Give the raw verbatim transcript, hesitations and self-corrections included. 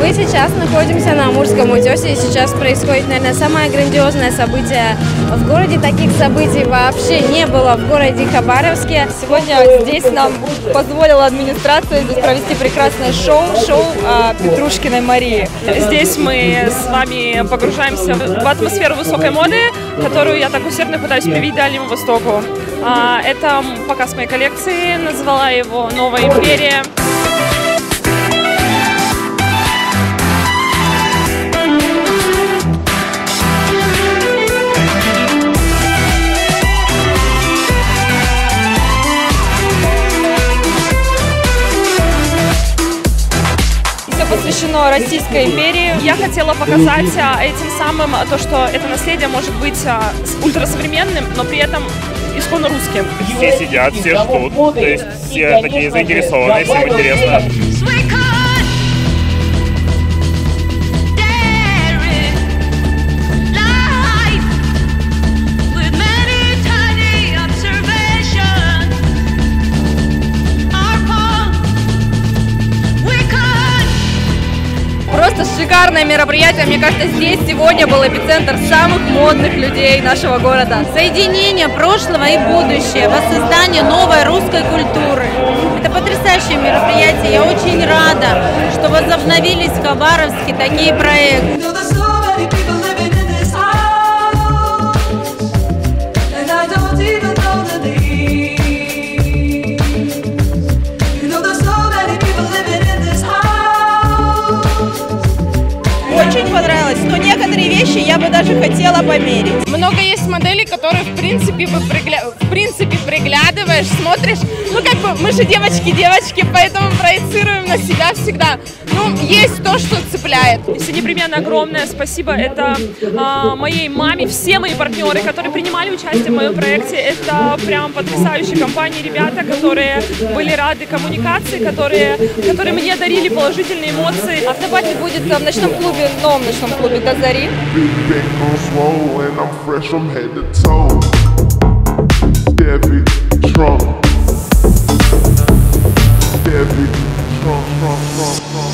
Мы сейчас находимся на Амурском утесе, и сейчас происходит, наверное, самое грандиозное событие в городе. Таких событий вообще не было в городе Хабаровске. Сегодня здесь нам позволила администрация здесь провести прекрасное шоу, шоу о Петрушкиной Марии. Здесь мы с вами погружаемся в атмосферу высокой моды, которую я так усердно пытаюсь привить Дальнему Востоку. Это показ моей коллекции, назвала его «Новая империя». Посвящено Российской империи. Я хотела показать этим самым то, что это наследие может быть ультрасовременным, но при этом исконно русским. Все сидят, все ждут, то есть все такие заинтересованные, всем интересно. Просто шикарное мероприятие. Мне кажется, здесь сегодня был эпицентр самых модных людей нашего города. Соединение прошлого и будущего, воссоздание новой русской культуры. Это потрясающее мероприятие. Я очень рада, что возобновились в Хабаровске такие проекты. Очень понравилось, но некоторые вещи я бы даже хотела померить. Много есть моделей, которые в принципе, вы пригля... в принципе приглядываешь, смотришь. Ну как бы мы же девочки-девочки, поэтому проецируем на себя всегда. Ну, есть то, что цепляет. Если непременно огромное спасибо это а, моей маме, все мои партнеры, которые принимали участие в моем проекте. Это прям потрясающие компании, ребята, которые были рады коммуникации, которые, которые мне дарили положительные эмоции. Автопати будет в ночном клубе, новом ночном клубе «Казари». Chevy, trunk, trunk, trunk, trunk.